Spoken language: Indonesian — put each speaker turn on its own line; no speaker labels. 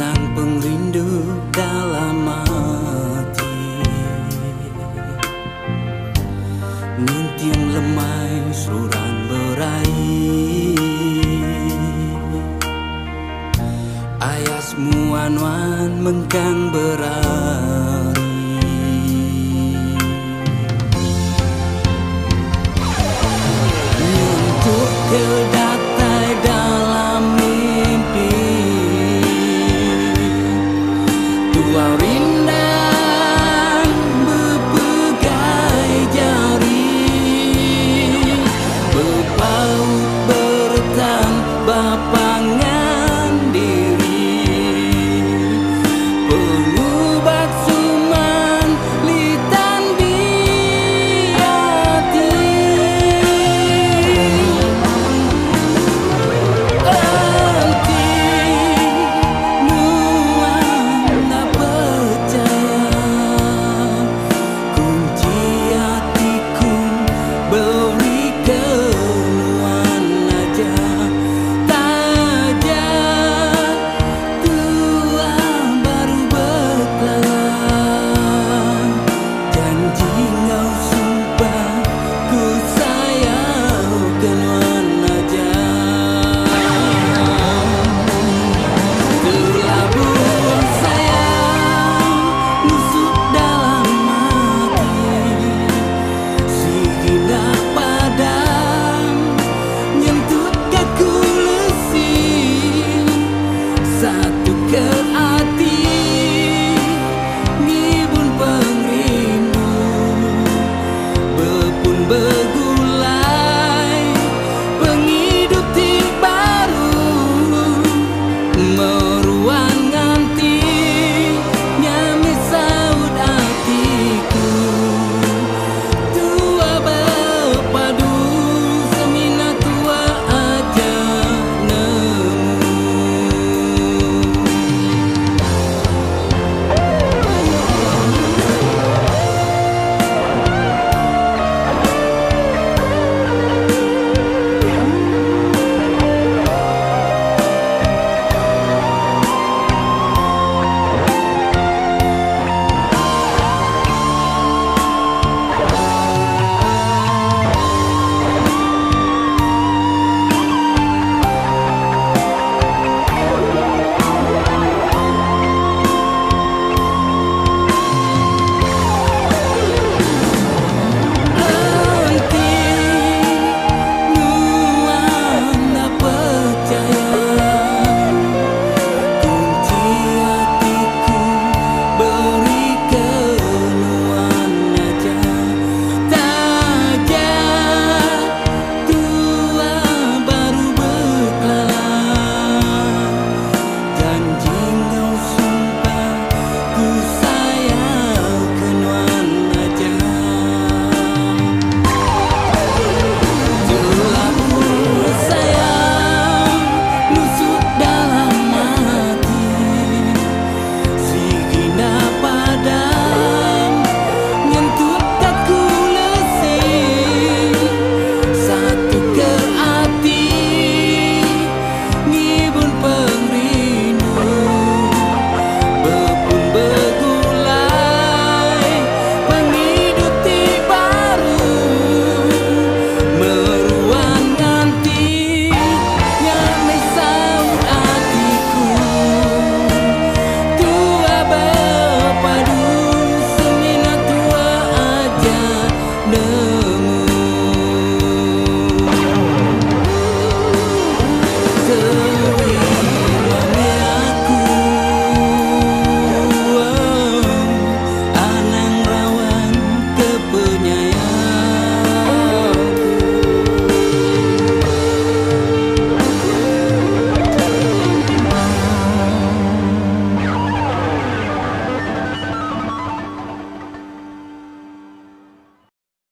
tenang pengrindu dalam hati. Nintiang lemai suran berai, ayas muan-wan mengkang berari. Nyentuh kedatai dalam mimpi, tua rindang berpegai jari, berpaut bertang bapangan diri, pengubat suman litan biati. Anti nuan na percaya, kunci hatiku beri kenuan aja. Taja tua baru berkelar, janji ngau sumpah ku sayang kenuan aja. Telah buang sayang nusuk dalam hati, si indah padam nyentuh kaku lesi, satu